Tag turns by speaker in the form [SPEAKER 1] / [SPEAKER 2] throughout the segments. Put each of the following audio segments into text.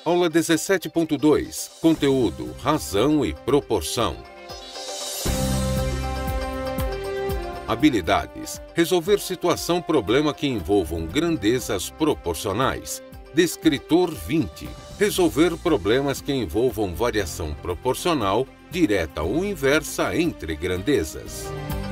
[SPEAKER 1] Aula 17.2. Conteúdo, razão e proporção. Habilidades. Resolver situação-problema que envolvam grandezas proporcionais. Descritor 20. Resolver problemas que envolvam variação proporcional, direta ou inversa entre grandezas.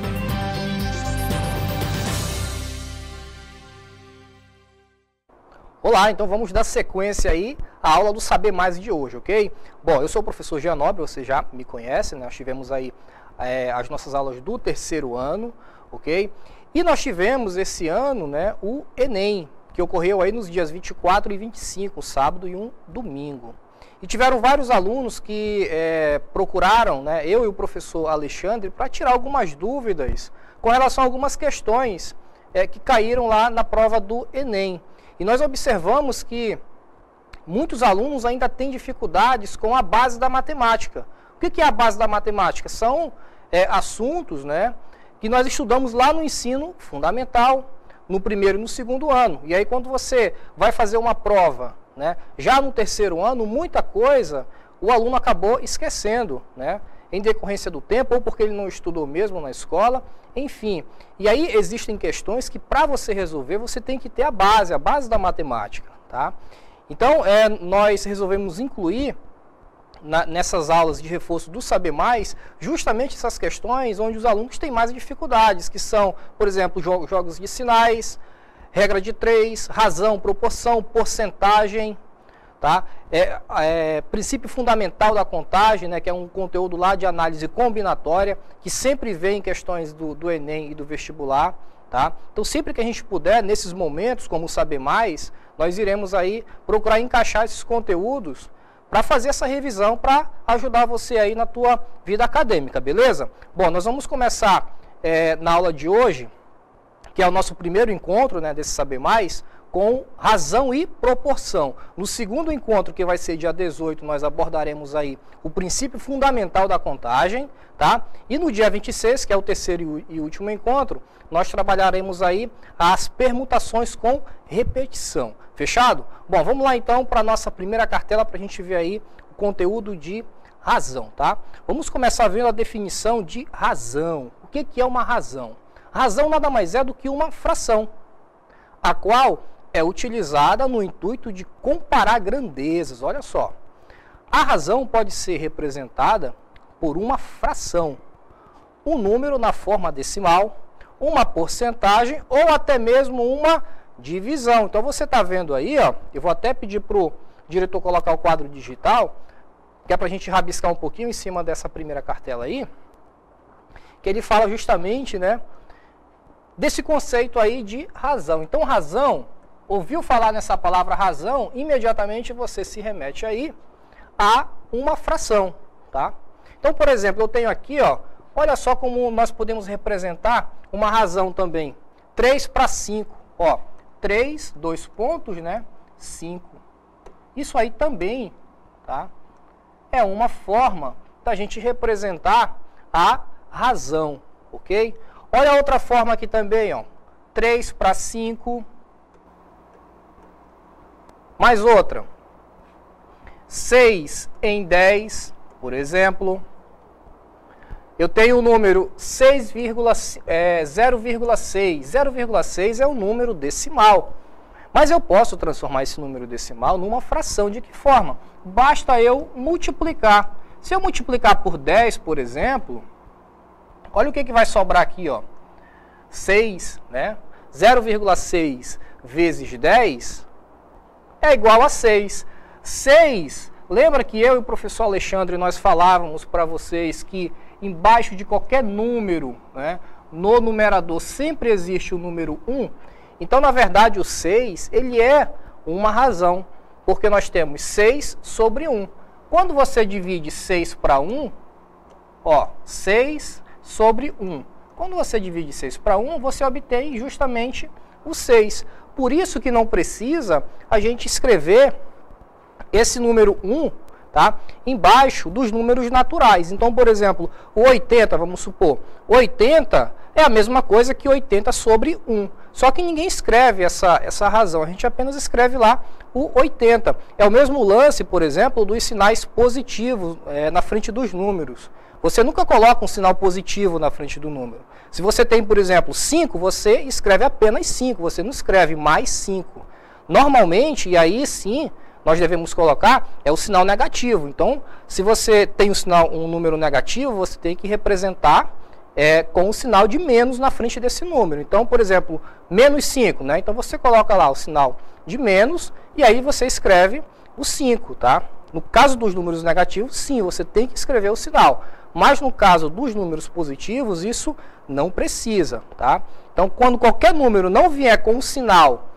[SPEAKER 2] Olá, então vamos dar sequência aí à aula do Saber Mais de hoje, ok? Bom, eu sou o professor Jean Nobre, você já me conhece, né? Nós tivemos aí as nossas aulas do terceiro ano, ok? E nós tivemos esse ano, né, o Enem, que ocorreu aí nos dias 24 e 25, um sábado e um domingo. E tiveram vários alunos que procuraram, né, eu e o professor Alexandre, para tirar algumas dúvidas com relação a algumas questões que caíram lá na prova do Enem. E nós observamos que muitos alunos ainda têm dificuldades com a base da matemática. O que é a base da matemática? São assuntos, né, que nós estudamos lá no ensino fundamental, no primeiro e no segundo ano. E aí quando você vai fazer uma prova, né, já no terceiro ano, muita coisa o aluno acabou esquecendo, né, em decorrência do tempo, ou porque ele não estudou mesmo na escola, enfim. E aí existem questões que para você resolver, você tem que ter a base da matemática, tá? Então, nós resolvemos incluir nessas aulas de reforço do Saber Mais, justamente essas questões onde os alunos têm mais dificuldades, que são, por exemplo, jogos de sinais, regra de 3, razão, proporção, porcentagem, tá? Princípio fundamental da contagem, né, que é um conteúdo lá de análise combinatória, que sempre vem em questões do Enem e do vestibular, tá? Então, sempre que a gente puder, nesses momentos, como o Saber Mais, nós iremos aí procurar encaixar esses conteúdos para fazer essa revisão, para ajudar você aí na tua vida acadêmica, beleza? Bom, nós vamos começar na aula de hoje, que é o nosso primeiro encontro, né, desse Saber Mais, com razão e proporção. No segundo encontro, que vai ser dia 18, nós abordaremos aí o princípio fundamental da contagem, tá? E no dia 26, que é o terceiro e último encontro, nós trabalharemos aí as permutações com repetição. Fechado? Bom, vamos lá então para a nossa primeira cartela, para a gente ver aí o conteúdo de razão, tá? Vamos começar vendo a definição de razão. O que é uma razão? Razão nada mais é do que uma fração, a qual é utilizada no intuito de comparar grandezas. Olha só, a razão pode ser representada por uma fração, um número na forma decimal, uma porcentagem ou até mesmo uma divisão. Então você está vendo aí, ó, eu vou até pedir para o diretor colocar o quadro digital, que é para a gente rabiscar um pouquinho em cima dessa primeira cartela aí, que ele fala justamente, né, desse conceito aí de razão. Então razão, ouviu falar nessa palavra razão, imediatamente você se remete aí a uma fração, tá? Então, por exemplo, eu tenho aqui, ó, olha só como nós podemos representar uma razão também. 3 para 5, ó, 3, 2 pontos, né, 5. Isso aí também, tá, é uma forma da gente representar a razão, ok? Olha a outra forma aqui também, ó, 3 para 5. Mais outra, 6 em 10, por exemplo. Eu tenho o número 0,6. 0,6 é um número decimal. Mas eu posso transformar esse número decimal numa fração. De que forma? Basta eu multiplicar. Se eu multiplicar por 10, por exemplo, olha o que vai sobrar aqui, ó. 6, né? 0,6 vezes 10 é igual a 6. 6, lembra que eu e o professor Alexandre, nós falávamos para vocês que embaixo de qualquer número, né, no numerador sempre existe o número 1. Então, na verdade, o 6, ele é uma razão, porque nós temos 6 sobre 1. Quando você divide 6 para 1, ó, 6 sobre 1. Quando você divide 6 para 1, você obtém justamente o 6. Por isso que não precisa a gente escrever esse número 1, tá, embaixo dos números naturais. Então, por exemplo, o 80, vamos supor, 80 é a mesma coisa que 80 sobre 1. Só que ninguém escreve essa razão, a gente apenas escreve lá o 80. É o mesmo lance, por exemplo, dos sinais positivos na frente dos números. Você nunca coloca um sinal positivo na frente do número. Se você tem, por exemplo, 5, você escreve apenas 5, você não escreve mais 5. Normalmente, e aí sim, nós devemos colocar o sinal negativo. Então, se você tem um número negativo, você tem que representar com o sinal de menos na frente desse número. Então, por exemplo, menos 5, né? Então você coloca lá o sinal de menos e aí você escreve o 5, tá? No caso dos números negativos, sim, você tem que escrever o sinal. Mas no caso dos números positivos, isso não precisa, tá? Então, quando qualquer número não vier com um sinal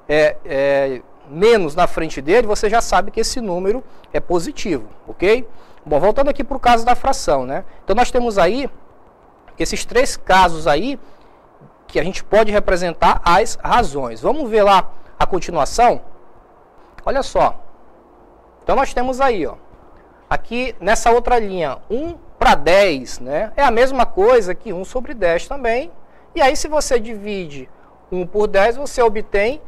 [SPEAKER 2] menos na frente dele, você já sabe que esse número é positivo, ok? Bom, voltando aqui para o caso da fração, né? Então, nós temos aí esses 3 casos aí que a gente pode representar as razões. Vamos ver lá a continuação? Olha só. Então, nós temos aí, ó, aqui nessa outra linha, 1 para 10, né? É a mesma coisa que 1 sobre 10 também. E aí, se você divide 1 por 10, você obtém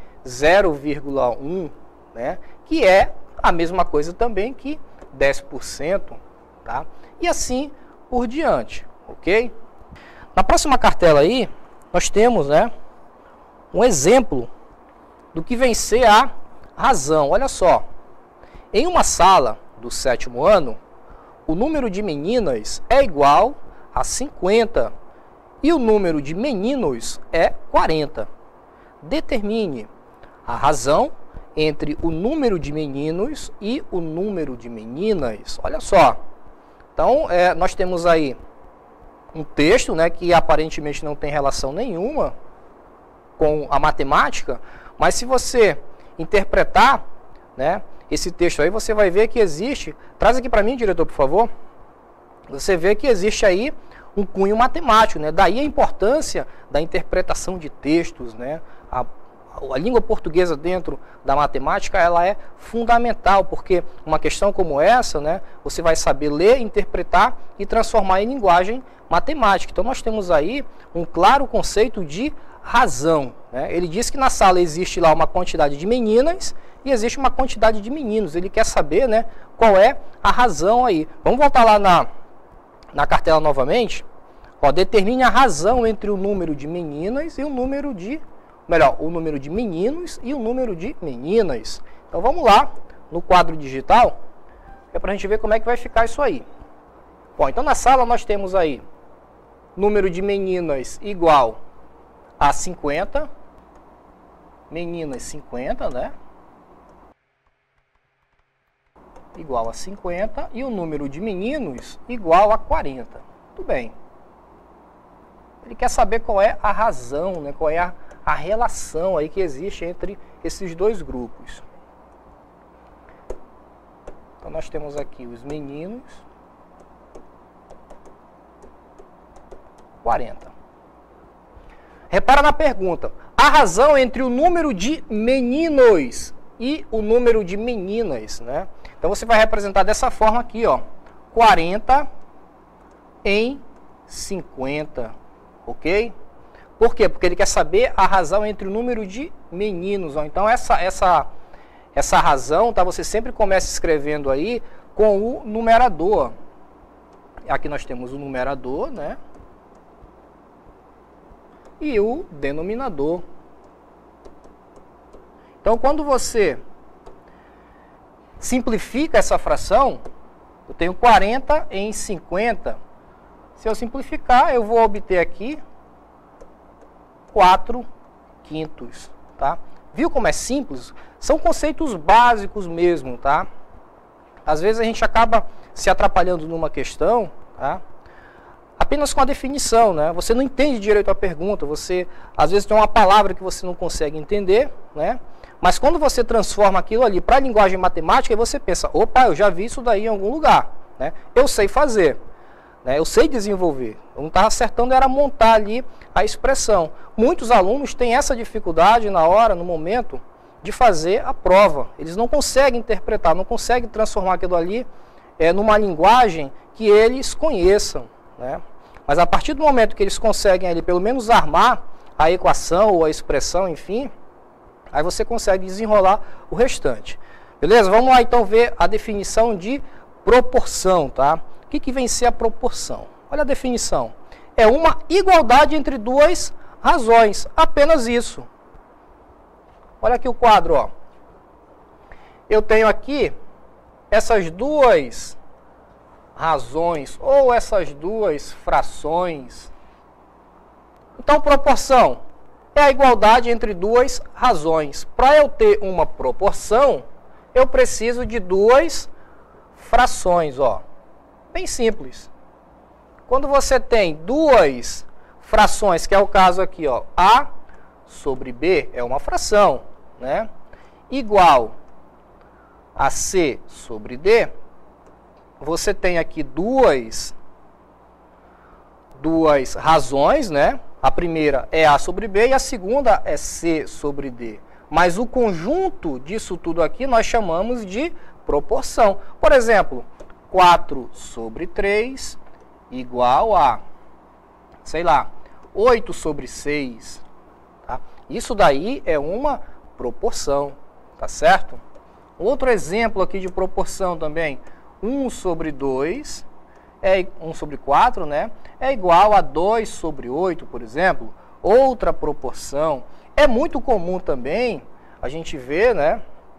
[SPEAKER 2] 0,1, né? Que é a mesma coisa também que 10%, tá? E assim por diante, ok? Na próxima cartela aí, nós temos, né, um exemplo do que vem ser a razão. Olha só, em uma sala do 7º ano, o número de meninas é igual a 50 e o número de meninos é 40. Determine a razão entre o número de meninos e o número de meninas. Olha só. Então, nós temos aí um texto, né, que aparentemente não tem relação nenhuma com a matemática, mas se você interpretar, né, esse texto aí, você vai ver que existe... Traz aqui para mim, diretor, por favor. Você vê que existe aí um cunho matemático, né? Daí a importância da interpretação de textos, né? A língua portuguesa dentro da matemática, ela é fundamental, porque uma questão como essa, né, você vai saber ler, interpretar e transformar em linguagem matemática. Então, nós temos aí um claro conceito de razão, né? Ele diz que na sala existe lá uma quantidade de meninas e existe uma quantidade de meninos. Ele quer saber, né, qual é a razão aí. Vamos voltar lá na cartela novamente. Ó, determine a razão entre o número de meninas e o número de... Melhor, o número de meninos e o número de meninas. Então vamos lá no quadro digital, para a gente ver como é que vai ficar isso aí. Bom, então na sala nós temos aí número de meninas igual a 50, meninas 50, né? Igual a 50 e o número de meninos igual a 40. Tudo bem. Ele quer saber qual é a razão, né? Qual é a relação aí que existe entre esses dois grupos. Então nós temos aqui os meninos, 40. Repara na pergunta, a razão entre o número de meninos e o número de meninas, né? Então você vai representar dessa forma aqui, ó, 40 em 50, ok? Por quê? Porque ele quer saber a razão entre o número de meninos. Ó. Então, essa razão, tá? Você sempre começa escrevendo aí com o numerador. Aqui nós temos o numerador, né? E o denominador. Então, quando você simplifica essa fração, eu tenho 40 em 50. Se eu simplificar, eu vou obter aqui 4/5, tá? Viu como é simples? São conceitos básicos mesmo, tá? Às vezes a gente acaba se atrapalhando numa questão, tá? Apenas com a definição, né? Você não entende direito a pergunta, você às vezes tem uma palavra que você não consegue entender, né? Mas quando você transforma aquilo ali para a linguagem matemática, você pensa, opa, eu já vi isso daí em algum lugar, né? Eu sei fazer. Eu sei desenvolver. Eu não estava acertando, era montar ali a expressão. Muitos alunos têm essa dificuldade na hora, no momento, de fazer a prova. Eles não conseguem interpretar, não conseguem transformar aquilo ali numa linguagem que eles conheçam, né? Mas a partir do momento que eles conseguem ali pelo menos armar a equação ou a expressão, enfim, aí você consegue desenrolar o restante. Beleza? Vamos lá então ver a definição de proporção, tá? O que vem ser a proporção? Olha a definição. É uma igualdade entre duas razões, apenas isso. Olha aqui o quadro, ó. Eu tenho aqui essas duas razões ou essas duas frações. Então, proporção é a igualdade entre duas razões. Para eu ter uma proporção, eu preciso de duas frações, ó. Bem simples. Quando você tem duas frações, que é o caso aqui, ó, A sobre B é uma fração, né? Igual a C sobre D, você tem aqui duas razões, né? A primeira é A sobre B e a segunda é C sobre D. Mas o conjunto disso tudo aqui nós chamamos de proporção. Por exemplo, 4 sobre 3 igual a, sei lá, 8 sobre 6. Tá? Isso daí é uma proporção, tá certo? Outro exemplo aqui de proporção também, 1 sobre 2, 1 sobre 4, né? É igual a 2 sobre 8, por exemplo. Outra proporção. É muito comum também a gente ver, né,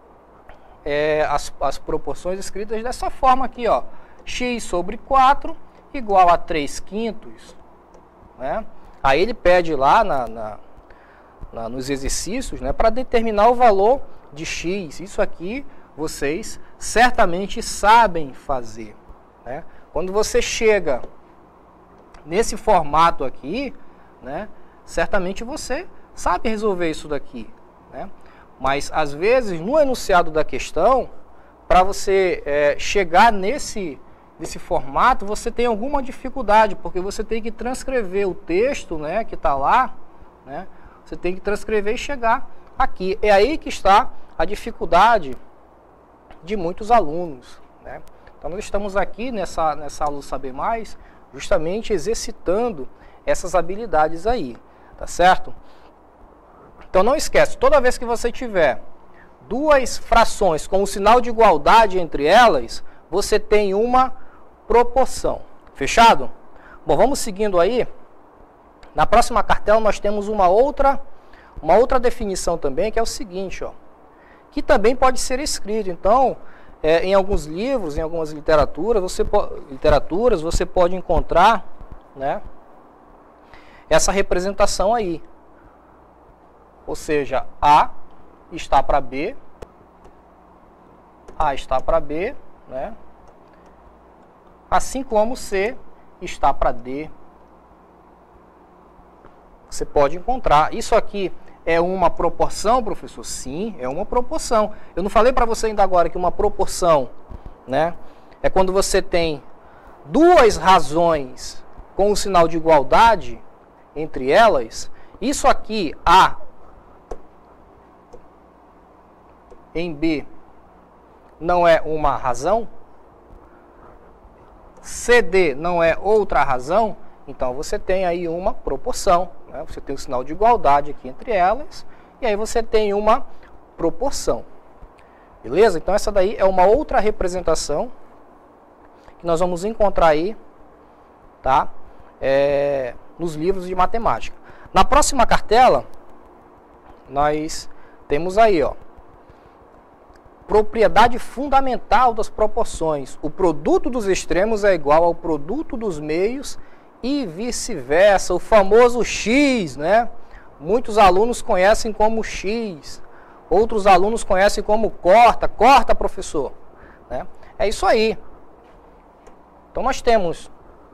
[SPEAKER 2] as proporções escritas dessa forma aqui, ó. X sobre 4 igual a 3 quintos. Né? Aí ele pede lá nos exercícios, né, para determinar o valor de x. Isso aqui vocês certamente sabem fazer. Né? Quando você chega nesse formato aqui, né, certamente você sabe resolver isso daqui. Né? Mas, às vezes, no enunciado da questão, para você chegar nesse formato, você tem alguma dificuldade, porque você tem que transcrever o texto, né, que está lá, né, você tem que transcrever e chegar aqui. É aí que está a dificuldade de muitos alunos. Né? Então, nós estamos aqui nessa aula do Saber Mais, justamente exercitando essas habilidades aí, tá certo? Então, não esquece, toda vez que você tiver duas frações com um sinal de igualdade entre elas, você tem uma proporção. Fechado? Bom, vamos seguindo aí. Na próxima cartela nós temos uma outra definição também, que é o seguinte, ó, que também pode ser escrito. Então, em alguns livros, em algumas literaturas, você pode encontrar, né, essa representação aí. Ou seja, A está para B, A está para B, né? Assim como C está para D. Você pode encontrar. Isso aqui é uma proporção, professor? Sim, é uma proporção. Eu não falei para você ainda agora que uma proporção, né, é quando você tem duas razões com um sinal de igualdade entre elas. Isso aqui, A em B, não é uma razão? CD não é outra razão? Então, você tem aí uma proporção. Né? Você tem um sinal de igualdade aqui entre elas. E aí você tem uma proporção. Beleza? Então, essa daí é uma outra representação que nós vamos encontrar aí, tá? Nos livros de matemática. Na próxima cartela, nós temos aí, ó, propriedade fundamental das proporções. O produto dos extremos é igual ao produto dos meios e vice-versa. O famoso X, né? Muitos alunos conhecem como X. Outros alunos conhecem como corta. Corta, professor. Né? É isso aí. Então, nós temos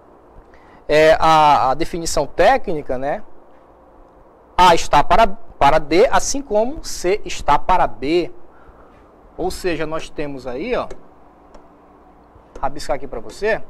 [SPEAKER 2] a definição técnica, né? A está para D, assim como C está para B. Ou seja, nós temos aí, ó, rabiscar aqui para você,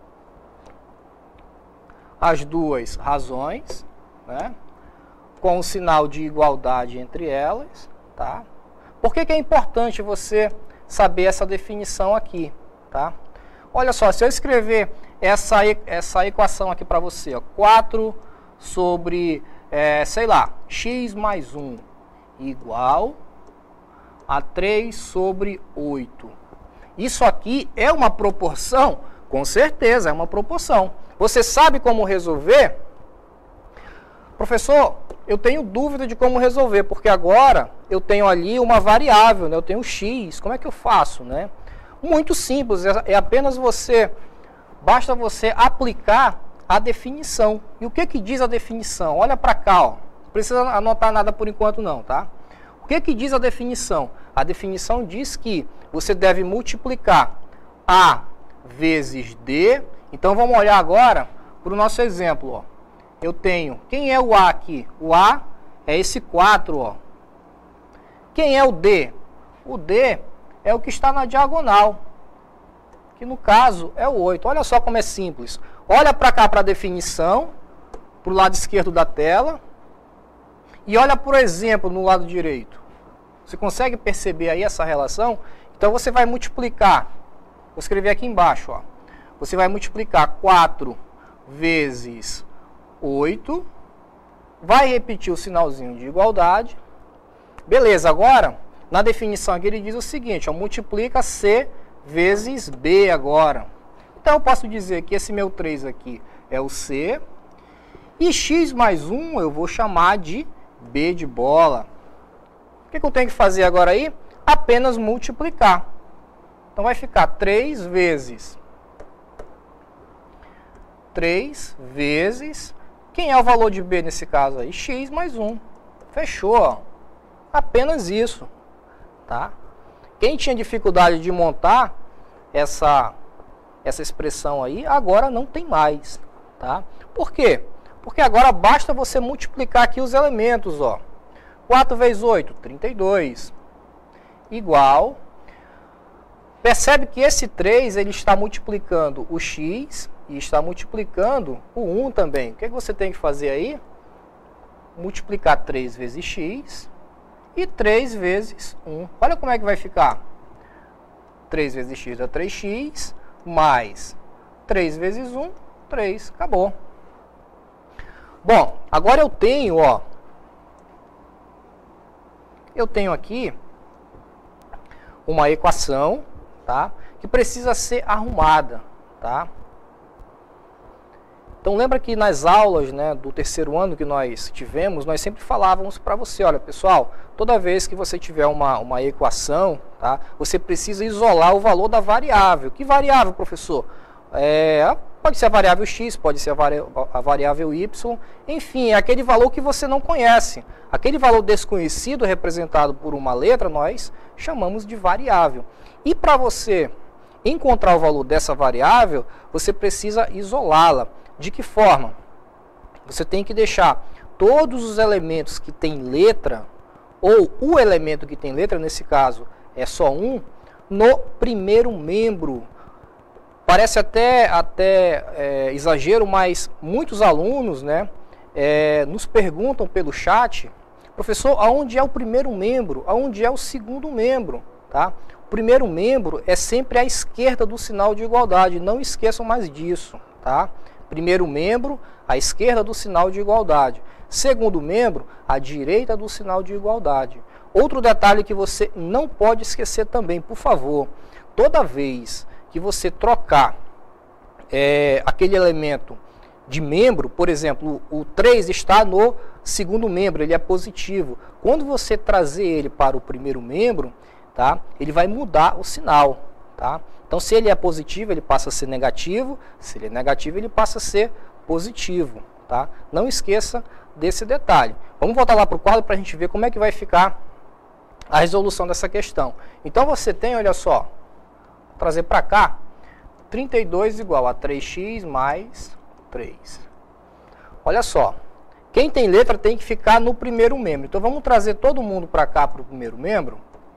[SPEAKER 2] as duas razões, né, com um sinal de igualdade entre elas, tá? Por que é importante você saber essa definição aqui, tá? Olha só, se eu escrever essa equação aqui para você, ó, 4 sobre, sei lá, x mais 1 igual a 3 sobre 8. Isso aqui é uma proporção? Com certeza, é uma proporção. Você sabe como resolver? Professor, eu tenho dúvida de como resolver, porque agora eu tenho ali uma variável, né? Eu tenho x, como é que eu faço, né? Muito simples, é apenas basta você aplicar a definição. E o que que diz a definição? Olha para cá, ó. Não precisa anotar nada por enquanto não, tá? O que que diz a definição? A definição diz que você deve multiplicar A vezes D. Então vamos olhar agora para o nosso exemplo, ó. Eu tenho, quem é o A aqui? O A é esse 4, ó. Quem é o D? O D é o que está na diagonal, que no caso é o 8. Olha só como é simples. Olha para cá para a definição, para o lado esquerdo da tela, e olha por exemplo no lado direito. Você consegue perceber aí essa relação? Então você vai multiplicar, vou escrever aqui embaixo, ó. Você vai multiplicar 4 vezes 8, vai repetir o sinalzinho de igualdade. Beleza, agora, na definição aqui ele diz o seguinte, ó, multiplica C vezes B agora. Então eu posso dizer que esse meu 3 aqui é o C, e x mais 1 eu vou chamar de B de bola. O que eu tenho que fazer agora aí? Apenas multiplicar. Então vai ficar 3 vezes, quem é o valor de B nesse caso aí? X mais 1. Fechou, ó. Apenas isso, tá? Quem tinha dificuldade de montar essa expressão aí, agora não tem mais, tá? Por quê? Porque agora basta você multiplicar aqui os elementos, ó. 4 vezes 8, 32, igual. Percebe que esse 3, ele está multiplicando o x e está multiplicando o 1 também. O que você tem que fazer aí? Multiplicar 3 vezes x e 3 vezes 1. Olha como é que vai ficar. 3 vezes x é 3x, mais 3 vezes 1, 3. Acabou. Bom, agora eu tenho, ó. Eu tenho aqui uma equação, tá? Que precisa ser arrumada, tá? Então lembra que nas aulas, né, do terceiro ano que nós tivemos, nós sempre falávamos para você, olha pessoal, toda vez que você tiver uma equação, tá, você precisa isolar o valor da variável. Que variável, professor? Pode ser a variável x, pode ser a variável y, enfim, é aquele valor que você não conhece. Aquele valor desconhecido representado por uma letra, nós chamamos de variável. E para você encontrar o valor dessa variável, você precisa isolá-la. De que forma? Você tem que deixar todos os elementos que têm letra, ou o elemento que tem letra, nesse caso é só um, no primeiro membro. Parece até exagero, mas muitos alunos, né, nos perguntam pelo chat, professor, aonde é o primeiro membro? Aonde é o segundo membro? Tá? O primeiro membro é sempre à esquerda do sinal de igualdade, não esqueçam mais disso, tá? Primeiro membro, à esquerda do sinal de igualdade. Segundo membro, à direita do sinal de igualdade. Outro detalhe que você não pode esquecer também, por favor. Toda vez que você trocar aquele elemento de membro, por exemplo, o 3 está no segundo membro, ele é positivo. Quando você trazer ele para o primeiro membro, tá, ele vai mudar o sinal, tá? Então, se ele é positivo, ele passa a ser negativo. Se ele é negativo, ele passa a ser positivo, tá? Não esqueça desse detalhe. Vamos voltar lá para o quadro para a gente ver como é que vai ficar a resolução dessa questão. Então, você tem, olha só, vou trazer para cá, 32 igual a 3x mais 3. Olha só, quem tem letra tem que ficar no primeiro membro. Então, vamos trazer todo mundo para cá, para o primeiro membro,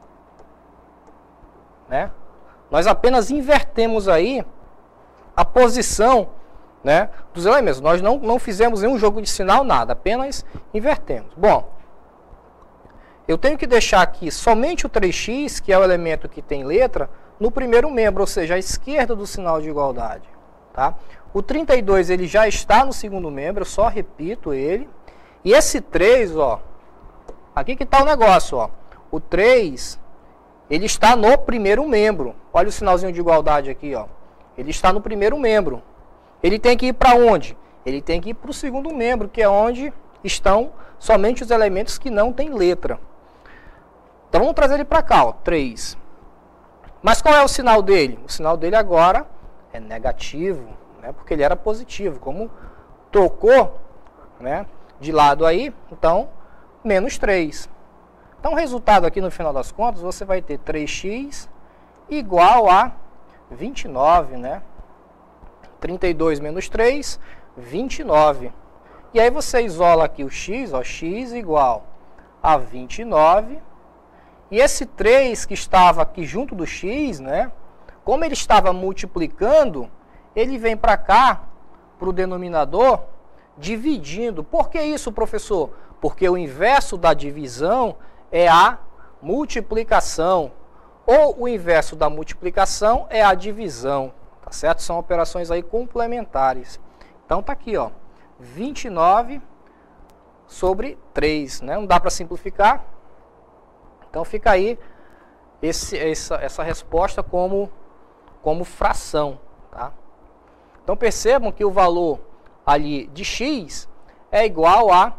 [SPEAKER 2] né? Nós apenas invertemos aí a posição, né, dos elementos. Nós não fizemos nenhum jogo de sinal, nada, apenas invertemos. Bom, eu tenho que deixar aqui somente o 3x, que é o elemento que tem letra, no primeiro membro, ou seja, à esquerda do sinal de igualdade. tá? O 32 ele já está no segundo membro, eu só repito ele. E esse 3, ó, aqui que está o negócio, ó. O 3, ele está no primeiro membro. Olha o sinalzinho de igualdade aqui, ó. Ele está no primeiro membro. Ele tem que ir para onde? Ele tem que ir para o segundo membro, que é onde estão somente os elementos que não têm letra. Então vamos trazer ele para cá, ó, 3. Mas qual é o sinal dele? O sinal dele agora é negativo, né? Porque ele era positivo. Como trocou, né, de lado aí, então menos 3. Então o resultado aqui no final das contas, você vai ter 3x igual a 29, né? 32 menos 3, 29. E aí você isola aqui o x, ó, x igual a 29. E esse 3 que estava aqui junto do x, né? Como ele estava multiplicando, ele vem para cá, para o denominador, dividindo. Por que isso, professor? Porque o inverso da divisão é a multiplicação. Ou o inverso da multiplicação é a divisão. Tá certo? São operações aí complementares. Então tá aqui, ó. 29 sobre 3, né? Não dá para simplificar. Então fica aí essa resposta como fração, tá? Então percebam que o valor ali de x é igual a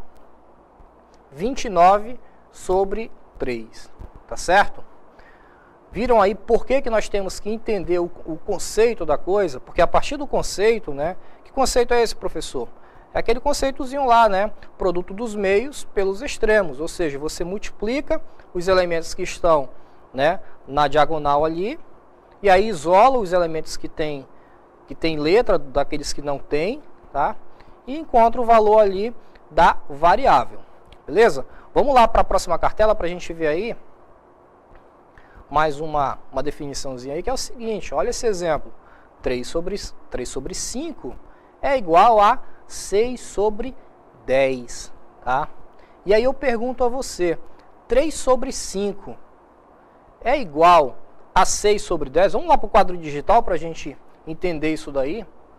[SPEAKER 2] 29 sobre 3, tá certo? Viram aí por que nós temos que entender o conceito da coisa? Porque a partir do conceito, né? Que conceito é esse, professor? É aquele conceitozinho lá, né? Produto dos meios pelos extremos, ou seja, você multiplica os elementos que estão, né, na diagonal ali, e aí isola os elementos que tem letra daqueles que não tem, tá? E encontra o valor ali da variável, beleza? Vamos lá para a próxima cartela para a gente ver aí mais uma definiçãozinha aí, que é o seguinte, olha esse exemplo, 3 sobre 5 é igual a 6 sobre 10, tá? E aí eu pergunto a você, 3 sobre 5 é igual a 6 sobre 10? Vamos lá para o quadro digital para a gente entender isso daí.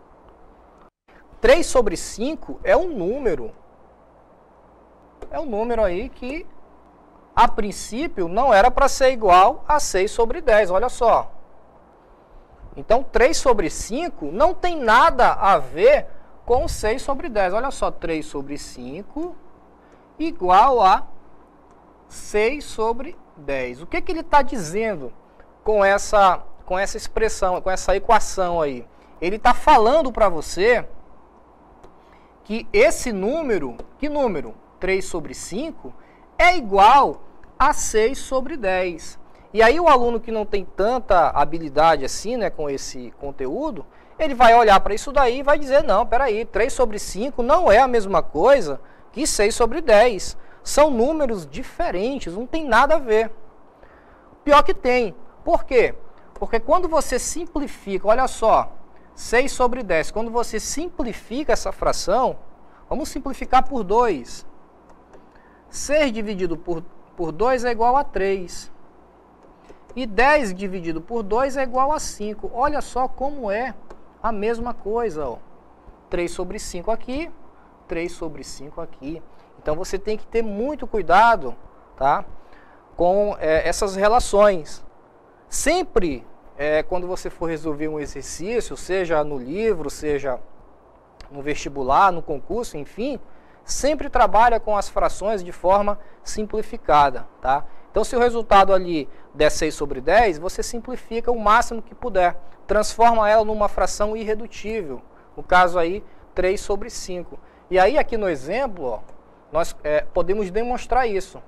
[SPEAKER 2] 3 sobre 5 é um número. É um número aí que, a princípio, não era para ser igual a 6 sobre 10, olha só. Então, 3 sobre 5 não tem nada a ver com 6 sobre 10. Olha só, 3 sobre 5 igual a 6 sobre 10. O que ele está dizendo com essa expressão, com essa equação aí? Ele está falando para você que esse número, que número? 3 sobre 5, é igual a 6 sobre 10. E aí o aluno que não tem tanta habilidade assim, né, com esse conteúdo, ele vai olhar para isso daí e vai dizer, não, peraí, 3 sobre 5 não é a mesma coisa que 6 sobre 10. São números diferentes, não tem nada a ver. Pior que tem. Por quê? Porque quando você simplifica, olha só, 6 sobre 10, quando você simplifica essa fração, vamos simplificar por 2. 6 dividido por 2 é igual a 3. E 10 dividido por 2 é igual a 5. Olha só como é a mesma coisa, ó. 3 sobre 5 aqui, 3 sobre 5 aqui. Então você tem que ter muito cuidado, tá, com essas relações. Sempre, quando você for resolver um exercício, seja no livro, seja no vestibular, no concurso, enfim, sempre trabalha com as frações de forma simplificada, tá? Então, se o resultado ali der 6 sobre 10, você simplifica o máximo que puder. Transforma ela numa fração irredutível. No caso aí, 3 sobre 5. E aí, aqui no exemplo, ó, nós podemos demonstrar isso.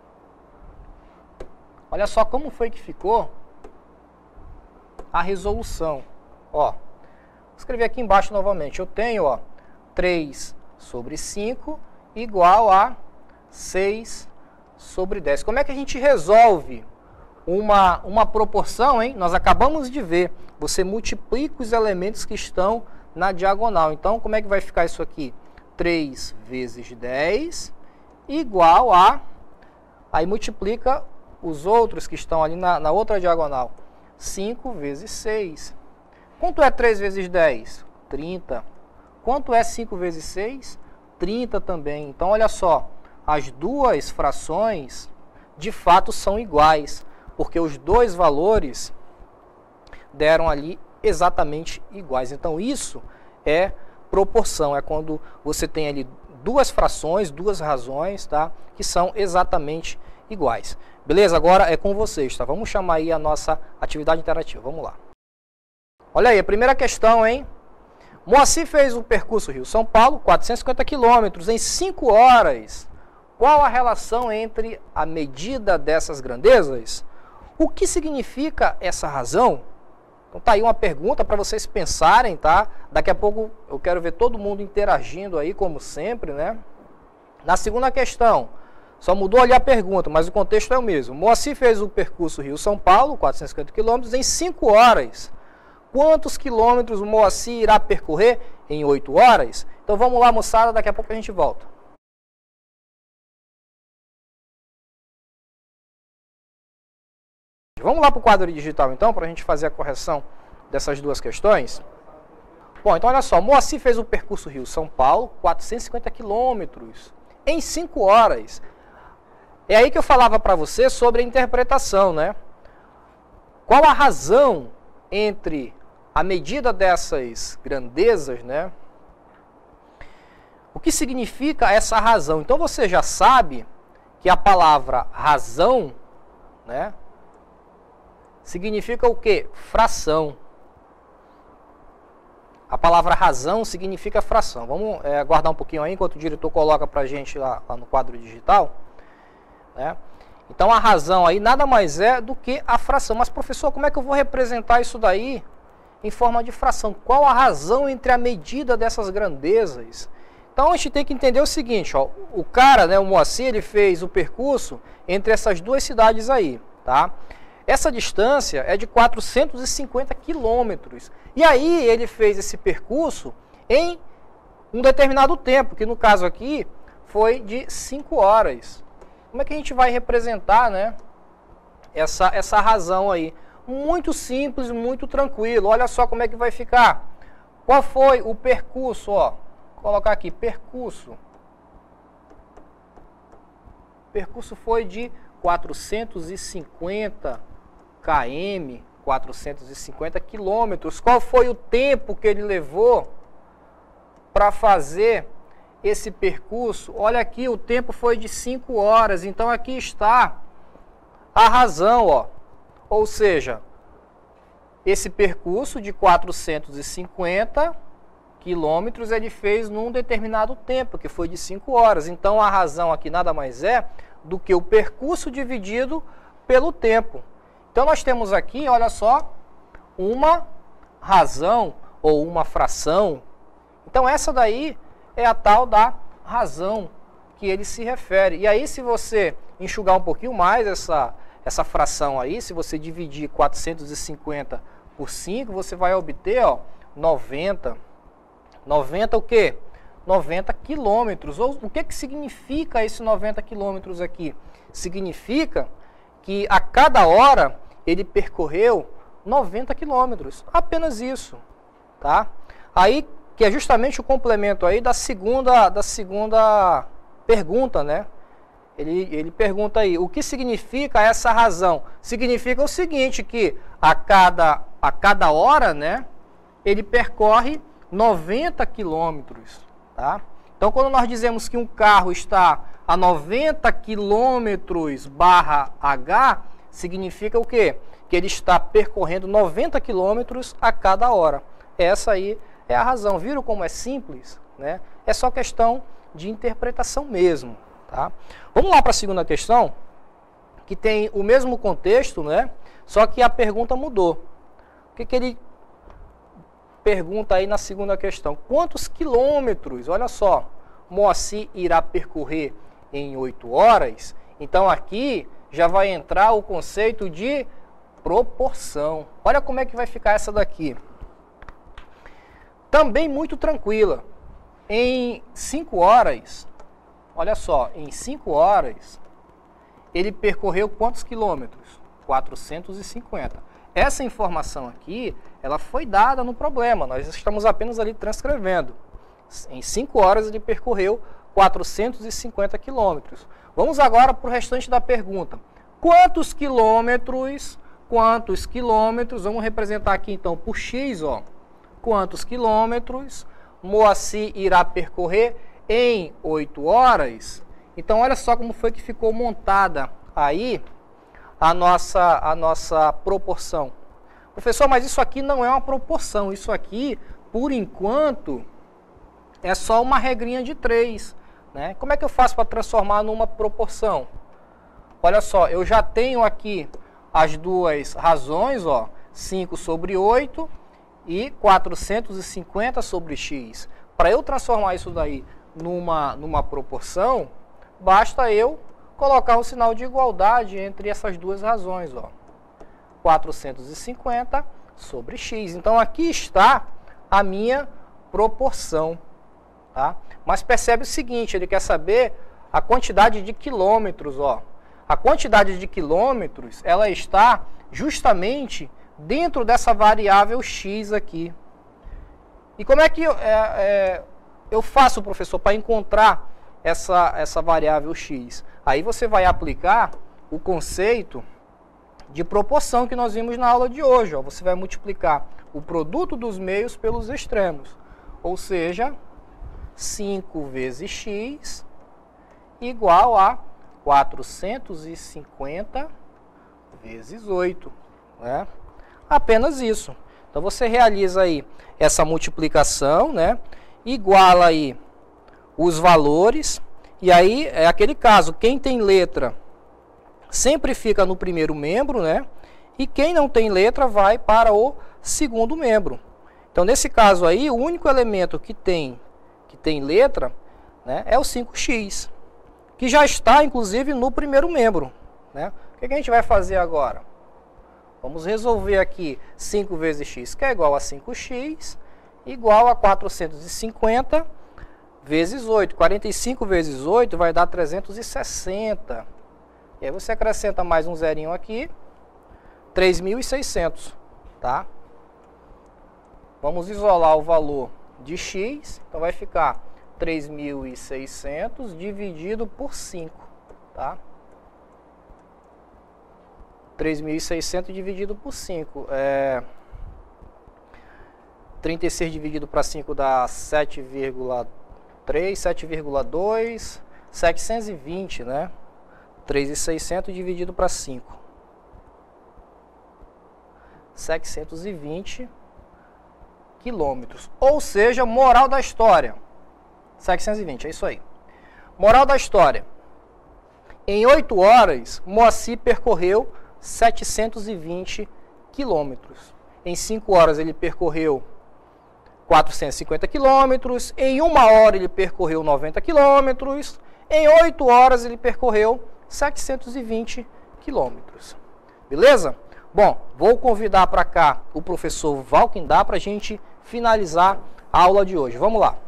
[SPEAKER 2] Olha só como foi que ficou a resolução. Ó, vou escrever aqui embaixo novamente. Eu tenho, ó, 3 sobre 5 igual a 6 sobre 10. Como é que a gente resolve uma proporção, hein? Nós acabamos de ver. Você multiplica os elementos que estão na diagonal. Então, como é que vai ficar isso aqui? 3 vezes 10 igual a... Aí multiplica os outros que estão ali na outra diagonal. 5 vezes 6. Quanto é 3 vezes 10? 30. Quanto é 5 vezes 6? 30 também. Então, olha só, as duas frações de fato são iguais, porque os dois valores deram ali exatamente iguais. Então, isso é proporção, é quando você tem ali duas frações, duas razões, tá, que são exatamente iguais. Beleza? Agora é com vocês, tá? Vamos chamar aí a nossa atividade interativa. Vamos lá. Olha aí, a primeira questão, hein? Moacir fez o percurso Rio-São Paulo, 450 quilômetros, em 5 horas. Qual a relação entre a medida dessas grandezas? O que significa essa razão? Então tá aí uma pergunta para vocês pensarem, tá? Daqui a pouco eu quero ver todo mundo interagindo aí, como sempre, né? Na segunda questão, só mudou ali a pergunta, mas o contexto é o mesmo. Moacir fez o percurso Rio-São Paulo, 450 quilômetros, em 5 horas. Quantos quilômetros o Moacir irá percorrer em 8 horas? Então vamos lá, moçada, daqui a pouco a gente volta. Vamos lá para o quadro digital então, para a gente fazer a correção dessas duas questões. Bom, então olha só, Moacir fez o percurso Rio-São Paulo, 450 quilômetros, em 5 horas. É aí que eu falava para você sobre a interpretação, né? Qual a razão entre a medida dessas grandezas, né? O que significa essa razão? Então você já sabe que a palavra razão, né, significa o quê? Fração. A palavra razão significa fração. Vamos aguardar um pouquinho aí enquanto o diretor coloca para a gente lá no quadro digital, né? Então a razão aí nada mais é do que a fração. Mas professor, como é que eu vou representar isso daí em forma de fração? Qual a razão entre a medida dessas grandezas? Então a gente tem que entender o seguinte, ó, o cara, né, o Moacir, ele fez o percurso entre essas duas cidades aí, tá? Essa distância é de 450 quilômetros. E aí ele fez esse percurso em um determinado tempo, que no caso aqui foi de 5 horas. Como é que a gente vai representar, né, essa razão aí? Muito simples, muito tranquilo. Olha só como é que vai ficar. Qual foi o percurso? Ó, vou colocar aqui, percurso. O percurso foi de 450 km, 450 quilômetros. Qual foi o tempo que ele levou para fazer esse percurso? Olha aqui, o tempo foi de 5 horas. Então aqui está a razão, ó. Ou seja, esse percurso de 450 quilômetros ele fez num determinado tempo, que foi de 5 horas. Então a razão aqui nada mais é do que o percurso dividido pelo tempo. Então nós temos aqui, olha só, uma razão ou uma fração. Então essa daí é a tal da razão que ele se refere. E aí se você enxugar um pouquinho mais essa fração aí, se você dividir 450 por 5, você vai obter, ó, 90. 90 o quê? 90 quilômetros. O que significa esse 90 quilômetros aqui? Significa que a cada hora ele percorreu 90 quilômetros. Apenas isso, tá? Aí, que é justamente o complemento aí da segunda pergunta, né? Ele pergunta aí, o que significa essa razão? Significa o seguinte, que a cada hora, né, ele percorre 90 quilômetros, tá? Então, quando nós dizemos que um carro está a 90 quilômetros /h, significa o quê? Que ele está percorrendo 90 quilômetros a cada hora. Essa aí é a razão. Viram como é simples, né? É só questão de interpretação mesmo, tá? Vamos lá para a segunda questão, que tem o mesmo contexto, né? Só que a pergunta mudou. O que ele pergunta aí na segunda questão? Quantos quilômetros, olha só, Moacir irá percorrer em 8 horas? Então aqui já vai entrar o conceito de proporção. Olha como é que vai ficar essa daqui. Também muito tranquila. Em 5 horas, olha só, em 5 horas, ele percorreu quantos quilômetros? 450. essa informação aqui, ela foi dada no problema, nós estamos apenas ali transcrevendo. Em 5 horas ele percorreu 450 quilômetros. Vamos agora para o restante da pergunta. Quantos quilômetros, vamos representar aqui então por x, ó. Quantos quilômetros Moacir irá percorrer em 8 horas? Então olha só como foi que ficou montada aí a nossa proporção. Professor, mas isso aqui não é uma proporção, isso aqui, por enquanto, é só uma regrinha de 3. Né? Como é que eu faço para transformar numa proporção? Olha só, eu já tenho aqui as duas razões, ó, 5 sobre 8 e 450 sobre x. Para eu transformar isso daí numa proporção, basta eu colocar um sinal de igualdade entre essas duas razões, ó. 450 sobre x. Então aqui está a minha proporção, tá? Mas percebe o seguinte, ele quer saber a quantidade de quilômetros, ó. A quantidade de quilômetros, ela está justamente dentro dessa variável x aqui. E como é que eu faço, professor, para encontrar essa variável x? Aí você vai aplicar o conceito de proporção que nós vimos na aula de hoje. Ó. Você vai multiplicar o produto dos meios pelos extremos. Ou seja, 5 vezes x igual a 450 vezes 8. Né? Apenas isso. Então você realiza aí essa multiplicação, né? Iguala aí os valores. E aí é aquele caso, quem tem letra sempre fica no primeiro membro, né? E quem não tem letra vai para o segundo membro. Então nesse caso aí, o único elemento que tem letra, né, é o 5x, que já está inclusive no primeiro membro, né? O que a gente vai fazer agora? Vamos resolver aqui 5 vezes x, que é igual a 5x, igual a 450 vezes 8. 45 vezes 8 vai dar 360. E aí você acrescenta mais um zerinho aqui, 3.600, tá? Vamos isolar o valor de x, então vai ficar 3.600 dividido por 5, tá? 3.600 dividido por 5, 36 dividido para 5 dá 7,3, 7,2, 720, né? 3.600 dividido para 5. 720 quilômetros. Ou seja, moral da história. 720, é isso aí. Moral da história. Em 8 horas, Moacir percorreu 720 quilômetros. Em 5 horas ele percorreu 450 quilômetros. Em 1 hora ele percorreu 90 quilômetros. Em 8 horas ele percorreu 720 quilômetros. Beleza? Bom, vou convidar para cá o professor Valquindá para a gente finalizar a aula de hoje. Vamos lá.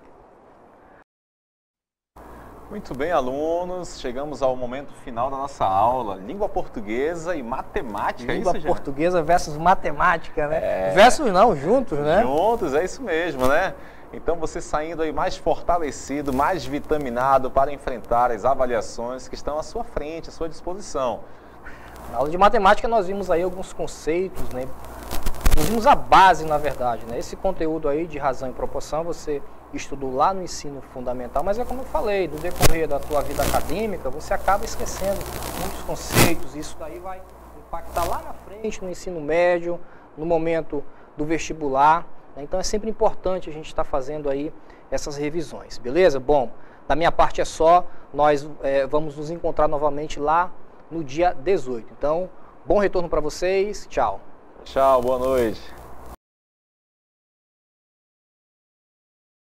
[SPEAKER 3] Muito bem, alunos, chegamos ao momento final da nossa aula, língua portuguesa e matemática,
[SPEAKER 2] língua
[SPEAKER 3] é isso,
[SPEAKER 2] portuguesa versus matemática, né? Versus não, juntos, né?
[SPEAKER 3] Juntos, é isso mesmo, né? Então você saindo aí mais fortalecido, mais vitaminado para enfrentar as avaliações que estão à sua frente, à sua disposição.
[SPEAKER 2] Na aula de matemática nós vimos aí alguns conceitos, né? Nós vimos a base, na verdade, né? Esse conteúdo aí de razão e proporção você estudou lá no ensino fundamental, mas é como eu falei, no decorrer da tua vida acadêmica, você acaba esquecendo muitos conceitos, e isso daí vai impactar lá na frente, no ensino médio, no momento do vestibular, né? Então é sempre importante a gente estar fazendo aí essas revisões, beleza? Bom, da minha parte é só, nós vamos nos encontrar novamente lá no dia 18. Então, bom retorno para vocês, tchau.
[SPEAKER 3] Tchau, boa noite.